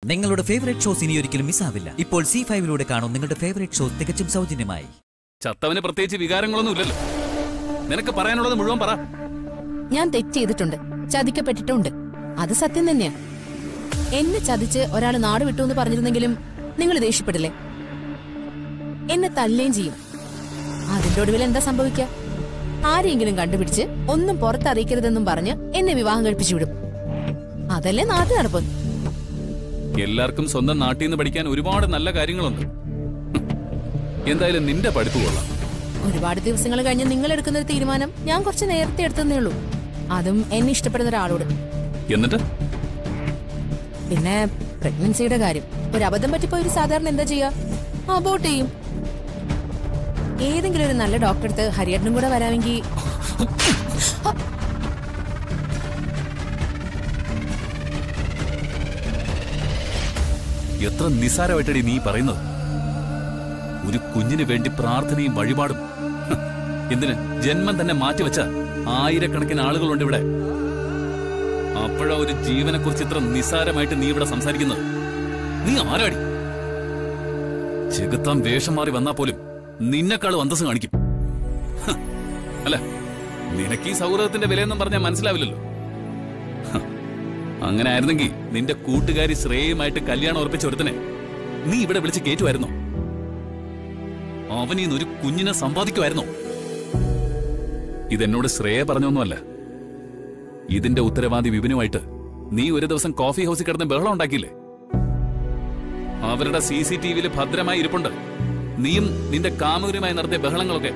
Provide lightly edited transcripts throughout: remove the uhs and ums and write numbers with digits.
നിങ്ങളുടെ favourite shows ഇനി ഒരിക്കലും മിസ്സാവില്ല. ഇപ്പോൾ C5 കാണും നിങ്ങളുടെ ഫേവറേറ്റ് ഷോസ് തികച്ചും സൗജന്യമായി. ചത്തവന് പ്രത്യേകിച്ച് വികാരങ്ങളൊന്നും ഇല്ലല്ലോ. നിനക്ക് പറയാനുള്ളത് മുഴുവൻ പറ. ഞാൻ തെറ്റ് ചെയ്തിട്ടുണ്ട്, ചതിക്കപ്പെട്ടിട്ടുണ്ട്. അത് സത്യം തന്നെയാ. എന്നെ ചതിച്ച് ഒരാൾ നാട് വിട്ടു എന്ന് പറഞ്ഞിരുന്നെങ്കിലും നിങ്ങൾ ദേഷ്യപ്പെടില്ലേ? എന്നെ തല്ലുകയും ചെയ്യും. അതിന്റെ ഒടുവിൽ എന്താ സംഭവിക്ക? ആരെങ്കിലും കണ്ടുപിടിച്ച് ഒന്നും പുറത്തറിയിക്കരുതെന്നും പറഞ്ഞ് എന്നെ വിവാഹം കഴിപ്പിച്ചു വിടും. അതല്ലേ നാട്ടു നടപ്പ്. എല്ലാവർക്കും സ്വന്തം നാട്ടിൽ നിന്ന് പഠിക്കാൻ ഒരുപാട് നല്ല കാര്യങ്ങളുണ്ട്. എന്തായാലും നിന്റെ പഠിപ്പ് കൊള്ളാം. ഒരുപാട് ദിവസങ്ങൾ കഴിഞ്ഞ് നിങ്ങൾ എടുക്കുന്ന ഒരു തീരുമാനം ഞാൻ കുറച്ച് നേരത്തെ എടുത്തതേ ഉള്ളൂ. അതും എന്നെ ഇഷ്ടപ്പെടുന്ന ഒരാളോട്. എന്നിട്ട് പിന്നെ പ്രഗ്നൻസിയുടെ കാര്യം. ഒരു അബദ്ധം പറ്റിപ്പോ ഒരു സാധാരണ എന്താ ചെയ്യാ? അബോർട്ട് ചെയ്യും. ഏതെങ്കിലും ഒരു നല്ല ഡോക്ടർ അടുത്ത് ഹരിയേട്ടനും കൂടെ വരാമെങ്കിൽ. എത്ര നിസ്സാരമായിട്ടടി നീ പറയുന്നത്. ഒരു കുഞ്ഞിന് വേണ്ടി പ്രാർത്ഥനയും വഴിപാടും. എന്തിന് ജന്മം തന്നെ മാറ്റിവെച്ച ആയിരക്കണക്കിന് ആളുകളുണ്ട് ഇവിടെ. അപ്പോഴാ ഒരു ജീവനെ കുറിച്ച് ഇത്ര നിസ്സാരമായിട്ട് നീ ഇവിടെ സംസാരിക്കുന്നത്. നീ ആരാടി? ചെകുത്താൻ വേഷം മാറി വന്നാ പോലും നിന്നെക്കാളും അന്തസ് കാണിക്കും. അല്ല, നിനക്ക് ഈ സൗഹൃദത്തിന്റെ വിലയൊന്നും പറഞ്ഞാൽ മനസ്സിലാവില്ലല്ലോ. അങ്ങനെ ആയിരുന്നെങ്കിൽ നിന്റെ കൂട്ടുകാരി ശ്രേയയുമായിട്ട് കല്യാണം ഉറപ്പിച്ച ഒരുത്തനെ നീ ഇവിടെ വിളിച്ച് കേറ്റുമായിരുന്നോ? അവനീന്ന് ഒരു കുഞ്ഞിനെ സമ്പാദിക്കുമായിരുന്നോ? ഇതെന്നോട് ശ്രേയ പറഞ്ഞൊന്നുമല്ല. ഇതിന്റെ ഉത്തരവാദി വിപിനുമായിട്ട് നീ ഒരു ദിവസം കോഫി ഹൗസിൽ കിടന്ന് ബഹളം ഉണ്ടാക്കിയില്ലേ? അവരുടെ CCTVയിൽ ഭദ്രമായി ഇരിപ്പുണ്ട് നീയും നിന്റെ കാമുകരുമായി നടത്തിയ ബഹളങ്ങളൊക്കെ.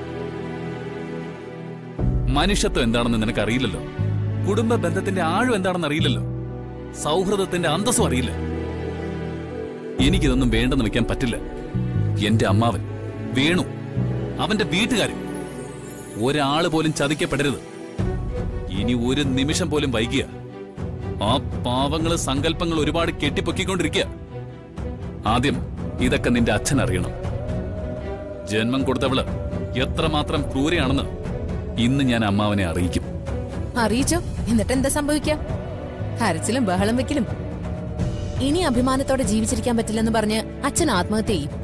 മനുഷ്യത്വം എന്താണെന്ന് നിനക്കറിയില്ലല്ലോ. കുടുംബ ബന്ധത്തിന്റെ ആഴം എന്താണെന്ന് അറിയില്ലല്ലോ. സൗഹൃദത്തിന്റെ അന്തസ്സും അറിയില്ല. എനിക്കിതൊന്നും വേണ്ടെന്ന് വെക്കാൻ പറ്റില്ല. എന്റെ അമ്മാവൻ വേണു, അവന്റെ വീട്ടുകാരും, ഒരാള് പോലും ചതിക്കപ്പെടരുത്. ഇനി ഒരു നിമിഷം പോലും വൈകിയ ആ പാവങ്ങള് സങ്കല്പങ്ങൾ ഒരുപാട് കെട്ടിപ്പൊക്കിക്കൊണ്ടിരിക്കുക. ആദ്യം ഇതൊക്കെ നിന്റെ അച്ഛൻ അറിയണം. ജന്മം കൊടുത്തവള് എത്രമാത്രം ക്രൂരയാണെന്ന് ഇന്ന് ഞാൻ അമ്മാവനെ അറിയിക്കും. അറിയിച്ചോ? എന്നിട്ട് എന്താ സംഭവിക്കാം? കരച്ചിലും ബഹളം വെക്കലും. ഇനി അഭിമാനത്തോടെ ജീവിച്ചിരിക്കാൻ പറ്റില്ലെന്ന് പറഞ്ഞ് അച്ഛൻ ആത്മഹത്യ ചെയ്യും.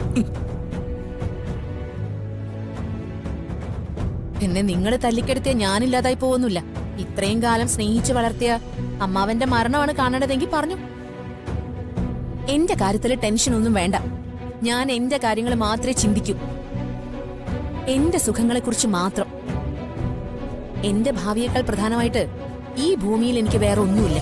പിന്നെ നിങ്ങൾ തല്ലിക്കെടുത്തിയ ഞാനില്ലാതായി പോകുന്നില്ല. ഇത്രയും കാലം സ്നേഹിച്ചു വളർത്തിയ അമ്മാവന്റെ മരണമാണ് കാണേണ്ടതെങ്കിൽ പറഞ്ഞു. എന്റെ കാര്യത്തില് ടെൻഷൻ ഒന്നും വേണ്ട. ഞാൻ എന്റെ കാര്യങ്ങൾ മാത്രമേ ചിന്തിക്കൂ. എന്റെ സുഖങ്ങളെക്കുറിച്ച് മാത്രം. എന്റെ ഭാവിയേക്കാൾ പ്രധാനമായിട്ട് ഈ ഭൂമിയിൽ എനിക്ക് വേറെ ഒന്നുമില്ല.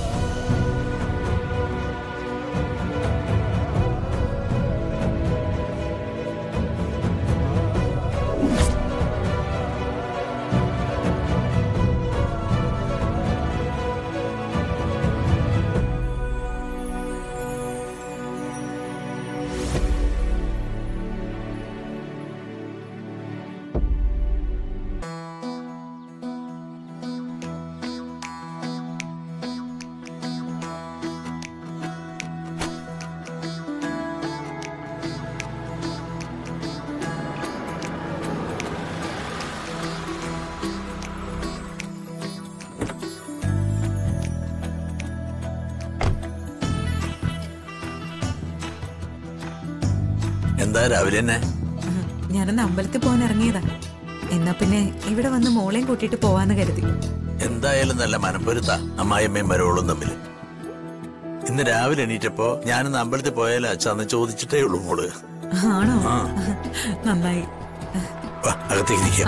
എന്താ രാവിലെ തന്നെ? ഞാനൊന്ന് അമ്പലത്തിൽ പോകാൻ ഇറങ്ങിയതാ. എന്നാ പിന്നെ ഇവിടെ വന്ന് മോളെയും കൂട്ടിട്ട് പോവാന്ന് കരുതി. എന്തായാലും നല്ല മനപ്പൊരുത്താ അമ്മായിയമ്മയും മരോളും തമ്മിൽ. ഇന്ന് രാവിലെ എണീറ്റപ്പോ ഞാനിന്ന് അമ്പലത്തിൽ പോയാലോ അച്ഛന്ന് ചോദിച്ചിട്ടേ ഉള്ളൂ മോള്. ആണോ? നന്നായി. അകത്തേക്ക്.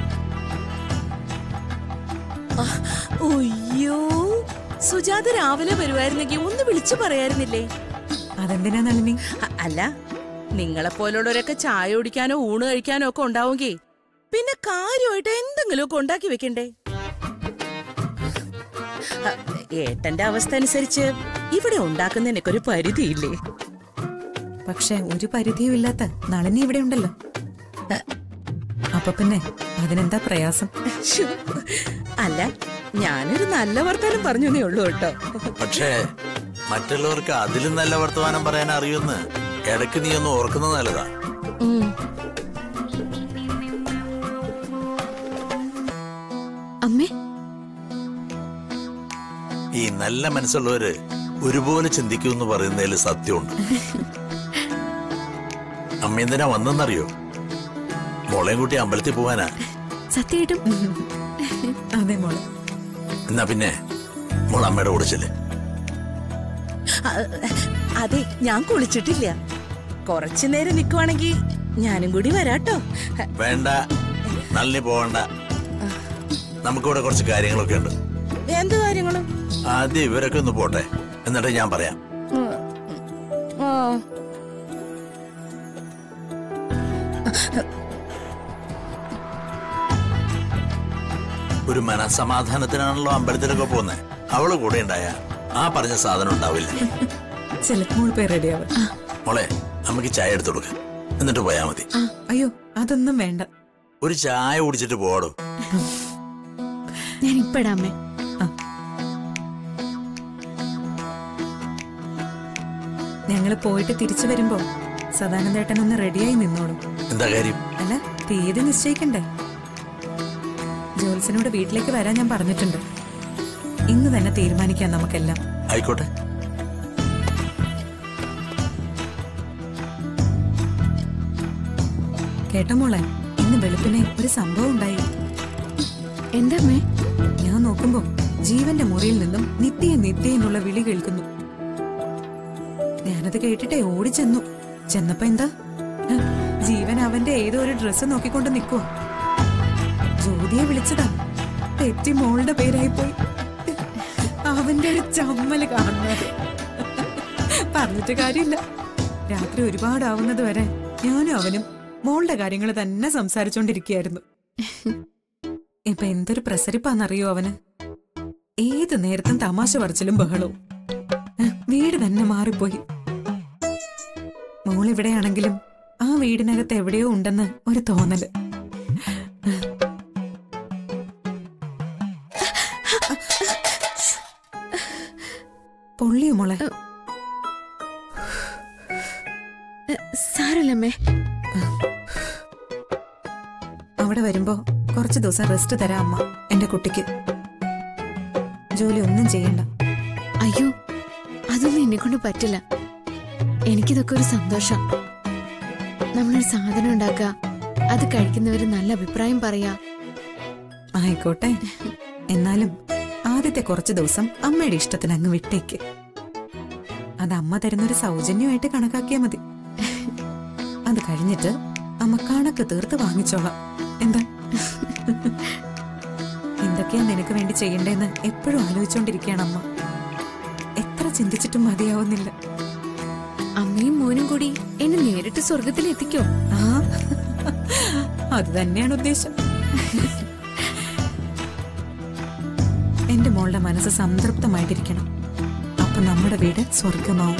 അയ്യോ, സുജാത രാവിലെ വരുവായിരുന്നെങ്കിൽ ഒന്ന് വിളിച്ചു പറയായിരുന്നില്ലേ? അതെന്തിനാ നളിനി? അല്ല, നിങ്ങളെപ്പോലുള്ളവരൊക്കെ ചായ കുടിക്കാനോ ഊണ് കഴിക്കാനോ ഒക്കെ ഉണ്ടാവുമെങ്കിൽ പിന്നെ കാര്യമായിട്ട് എന്തെങ്കിലുമൊക്കെ ഉണ്ടാക്കി വെക്കണ്ടേ? ഏട്ടന്റെ അവസ്ഥ അനുസരിച്ച് ഇവിടെ ഉണ്ടാക്കുന്നതിനൊക്കെ ഒരു പരിധിയില്ലേ? പക്ഷെ ഒരു പരിധിയും ഇല്ലാത്ത നളിനി ഇവിടെ ഉണ്ടല്ലോ. അപ്പൊ പിന്നെ അതിനെന്താ പ്രയാസം? അല്ല, ഞാനൊരു നല്ല വർത്തമാനം പറഞ്ഞേ ഉള്ളൂ കേട്ടോ. പക്ഷേ മറ്റുള്ളവർക്ക് അതിലും നല്ല വർത്തമാനം പറയാൻ അറിയുമെന്ന് ഇടയ്ക്ക് നീ ഒന്ന് ഓർക്കുന്നത് നല്ലതാ. അമ്മേ, ഈ നല്ല മനസ്സുള്ളവര് ഒരുപോലെ ചിന്തിക്കുമെന്ന് പറയുന്നതിൽ സത്യമുണ്ട്. അമ്മ എന്തിനാ വന്നെന്നറിയോ? മോളെയും കൂട്ടി അമ്പലത്തിൽ പോവാനാ. സത്യമായിട്ടും? അതെ മോളെ. എന്നാ പിന്നെ മോൾ അമ്മയുടെ കൂടെ ചെല്ല്. അതെ, ഞാൻ കുളിച്ചിട്ടില്ല. കുറച്ചു നേരം നിൽക്കുവാണെങ്കിൽ ഞാനും കൂടി വരാട്ടോ. വേണ്ട, നളിനി പോവണ്ട. നമുക്കിവിടെ കുറച്ച് കാര്യങ്ങളൊക്കെ ഉണ്ട്. എന്ത് കാര്യങ്ങളും? ആദ്യം ഇവരൊക്കെ ഒന്ന് പോട്ടെ, എന്നിട്ട് ഞാൻ പറയാം. ഒരു മനസമാധാനത്തിനാണല്ലോ അമ്പലത്തിലൊക്കെ പോകുന്നത്. അവള് കൂടെ ഉണ്ടായ ആ പറഞ്ഞ സാധനം ഉണ്ടാവില്ല. ചിലപ്പോൾ റെഡിയാവും. മോളെ, നമുക്ക് ചായ എടുത്തു കൊടുക്ക, എന്നിട്ട് പോയാ മതി. അയ്യോ, അതൊന്നും വേണ്ട. ഒരു ചായ കുടിച്ചിട്ട് പോടോ. ഞാൻ ഇപ്പടാമേ. ഞങ്ങള് പോയിട്ട് തിരിച്ചു വരുമ്പോ സദാനന്ദേട്ടൻ ഒന്ന് റെഡിയായി നിന്നോളും. എന്താ കാര്യം? അല്ല, തീയതി നിശ്ചയിക്കണ്ടേ? ജോൽസിനോട് വീട്ടിലേക്ക് വരാൻ ഞാൻ പറഞ്ഞിട്ടുണ്ട്. ഇന്ന് തന്നെ തീരുമാനിക്കാം നമുക്കെല്ലാം. ആയിക്കോട്ടെ. കേട്ടോ മോളെ, ഇന്ന് വെളുപ്പിനെ ഒരു സംഭവം ഉണ്ടായി. എന്താമ്മേ? ഞാൻ നോക്കുമ്പോ ജീവന്റെ മുറിയിൽ നിന്നും നിത്യ നിത്യ എന്നുള്ള വിളി കേൾക്കുന്നു. ഞാനത് കേട്ടിട്ടേ ഓടിച്ചെന്നു. ചെന്നപ്പോ എന്താ, ജീവൻ അവന്റെ ഏതോ ഒരു ഡ്രസ്സ് നോക്കിക്കൊണ്ട് നിൽക്കുവോ. ജ്യോതിയെ വിളിച്ചതാ. തെറ്റി മോളുടെ പേരായി പോയി. അവന്റെ ഒരു ചമ്മല് കാണുന്നത്. പറഞ്ഞിട്ട് കാര്യമില്ല. രാത്രി ഒരുപാടാവുന്നത് വരെ ഞാനും അവനും മോളുടെ കാര്യങ്ങൾ തന്നെ സംസാരിച്ചോണ്ടിരിക്കുകയായിരുന്നു. ഇപ്പൊ എന്തൊരു പ്രസരിപ്പാന്നറിയോ അവന്. ഏത് നേരത്തും തമാശ പറച്ചിലും ബഹളവും. വീട് തന്നെ മാറിപ്പോയി. മോളിവിടെയാണെങ്കിലും ആ വീടിനകത്ത് എവിടെയോ ഉണ്ടെന്ന് ഒരു തോന്നല്. പൊള്ളിയോ മോളെ? സാരല്ലമ്മേ. അവിടെ വരുമ്പോ കുറച്ചു ദിവസം റെസ്റ്റ് തരാം അമ്മ എന്റെ കുട്ടിക്ക്. ജോലി ഒന്നും ചെയ്യണ്ട. അയ്യോ, അതൊന്നും എന്നെ കൊണ്ട് പറ്റില്ല. എനിക്കിതൊക്കെ ഒരു സന്തോഷം. നമ്മളൊരു സാധനം ഉണ്ടാക്കുക, അത് കഴിക്കുന്നവര് നല്ല അഭിപ്രായം പറയാ. ആയിക്കോട്ടെ. എന്നാലും ആദ്യത്തെ കുറച്ചു ദിവസം അമ്മയുടെ ഇഷ്ടത്തിന് അങ്ങ് വിട്ടേക്ക്. അത് അമ്മ തരുന്നൊരു സൗജന്യമായിട്ട് കണക്കാക്കിയാ മതി. അത് കഴിഞ്ഞിട്ട് അമ്മ കണക്ക് തീർത്ത് വാങ്ങിച്ചോളാം. എന്താ? എന്തൊക്കെയാ നിനക്ക് വേണ്ടി ചെയ്യണ്ടേന്ന് എപ്പോഴും ആലോചിച്ചോണ്ടിരിക്കുകയാണ് അമ്മ. എത്ര ചിന്തിച്ചിട്ടും മതിയാവുന്നില്ല. അമ്മയും മോനും കൂടി എന്നെ നേരിട്ട് സ്വർഗത്തിൽ എത്തിക്കോ? ആ, അത് തന്നെയാണ് ഉദ്ദേശം. എന്റെ മോളുടെ മനസ്സ് സംതൃപ്തമായിട്ടിരിക്കണം. അപ്പൊ നമ്മുടെ വീട് സ്വർഗമാവും.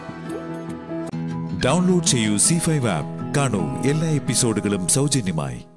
ഡൗൺലോഡ് ചെയ്യൂ C5 ആപ്പ്. കാണൂ എല്ലാ എപ്പിസോഡുകളും സൗജന്യമായി.